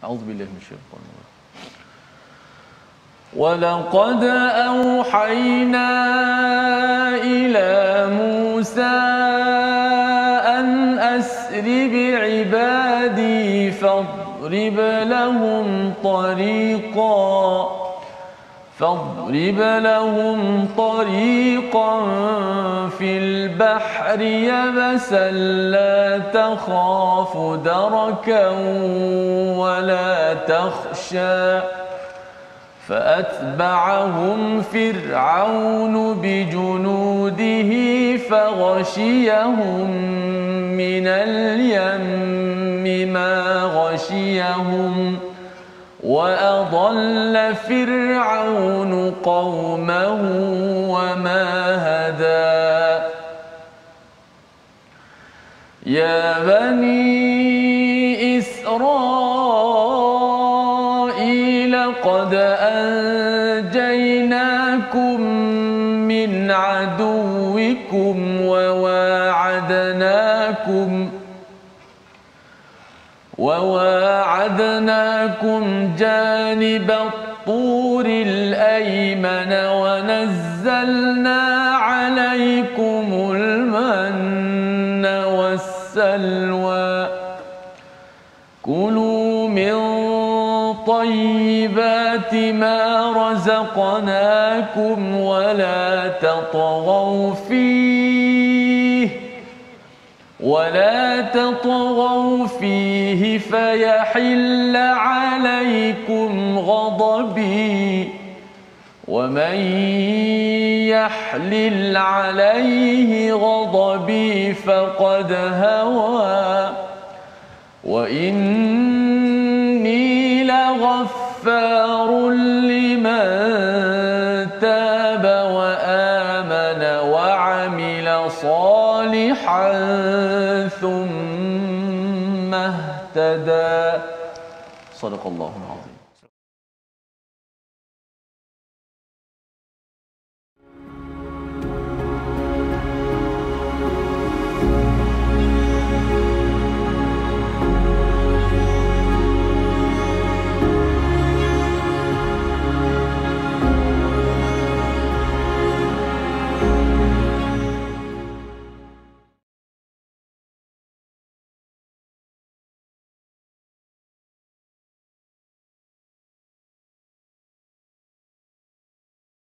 أعوذ بالله من الشيطان الرجيم. ولقد أوحينا إلى موسى أن أسر بعبادي فاضرب لهم طريقا في البحر يبسا لا تخاف دركا ولا تخشى فأتبعهم فرعون بجنوده فغشيهم من اليم ما غشيهم وأضل فرعون قومه وما هدى يا بني إسرائيل قد أنجيناكم من عدوكم وواعدناكم جانب الطور الأيمن ونزلنا عليكم المن والسلوى كلوا من طيبات ما رزقناكم ولا تطغوا فيه فيحل عليكم غضبي ومن يحلل عليه غضبي فقد هوى وإني لغفار لمن تاب وآمن وعمل صالحا ثم اهتدى. صدق الله العظيم.